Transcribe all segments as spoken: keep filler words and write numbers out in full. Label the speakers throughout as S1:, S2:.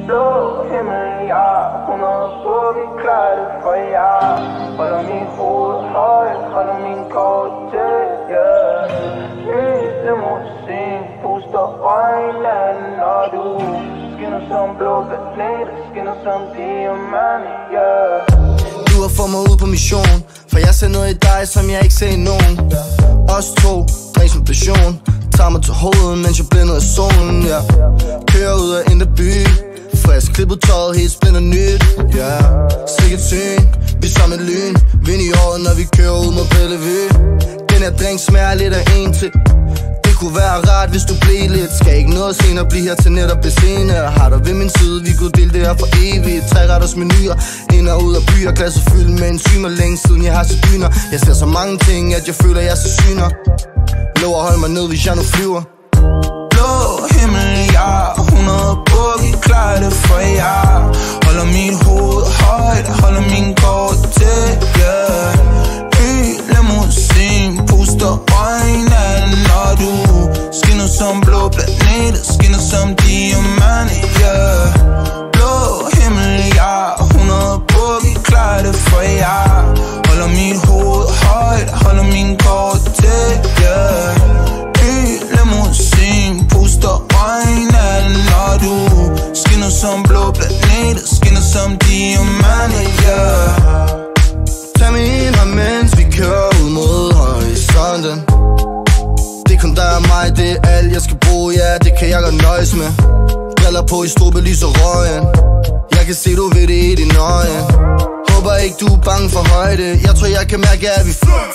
S1: Blå himmel, ja, hundrede på, vi klarer det for jer. Holder min hoved højt, holder min kort til, yeah. Ny limousine, puster øjnene, når du skinner som blå planet, skinner som diamant, yeah.
S2: Du har fået mig ud på mission, for jeg ser noget i dig, som jeg ikke ser i nogen. Os to, ren som passion, tager mig til hovedet, mens jeg blænder af solen, ja. Kører ud af indre by, frisk klippet tøjet, helt splinter nyt, ja. Sikkert syn, vi som et lyn, vind i året, når vi kører ud mod Bellevue. Den her drink smager lidt af en til. Det kunne være rart, hvis du blev lidt. Skal ikke noget senere, blive her til netop besene. Har dig ved min side, vi kunne dele det her for evigt. Tre retters menuer, ind og ud af byer. Glasset fyldt med enzymer, længe siden jeg har set dyner. Jeg ser så mange ting, at jeg føler jeg så syner. Lov at holde mig ned, hvis jeg nu flyver.
S3: Blå himmel, ja, hundrede på, vi klarer det for jer. Holder mit hoved højt, holder min kort til, yeah. Ny limousine, puster øjnene, når du skinner som blå planet, skinner som diamant, yeah. Blå himmel, ja, hundrede på, vi klarer det for jer. Holder mit hoved højt, holder min kort til, yeah. Ny limousine, puster øjnene, når du skinner som blå planet, skinner som diamant, yeah.
S2: Tag mig ind her, mens vi kører ud mod horisonten. Det er kun dig og mig, det er alt jeg skal bruge, ja, det kan jeg godt nøjes med. Briller på i strube, lys og røgen. Jeg kan se, du ved det i dine øjne. Håber ikke, du er bange for højde. Jeg tror, jeg kan mærke, at vi flyver.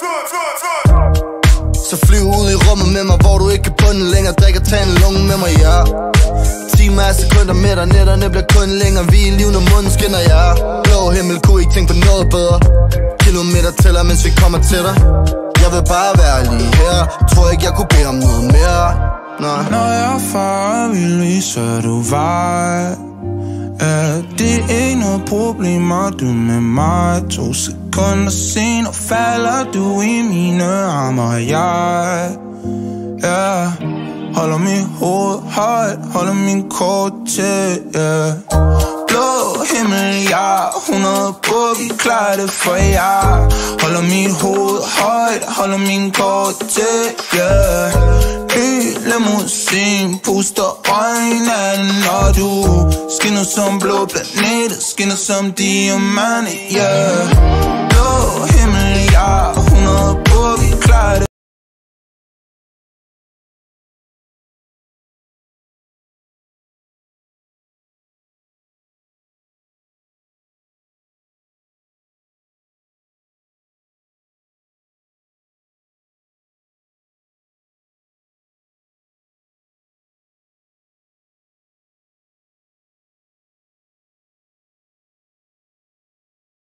S2: Så flyv ud i rummet med mig, hvor du ikke kan bunde længere. Drik og tag en lunge med mig, ja. Timer af sekunder med dig, nætterne bliver kun længere. Vi er liv, når munden skinner, ja. Blå himmel, kunne ikke tænke på noget bedre. Kilometer tæller, mens vi kommer til dig. Jeg vil bare være lige her. Tror ikke, jeg kunne bede om noget mere. Nej.
S3: Når jeg farer, vil vise, du var. Ja, det er ikke noget problem, og du med mig. To sekunder senere falder du i mine arme, og jeg, ja, holder mit hoved højt, holder min kort til, yeah. Blå himmel, ja, hundrede på, vi klarer det for jer. Holder mit hoved højt, holder min kort til, yeah. Ny limousine, puster øjnene, når du skinner som blå planet, skinner som diamant, yeah. Blå himmel, ja, hundrede på, vi klarer det.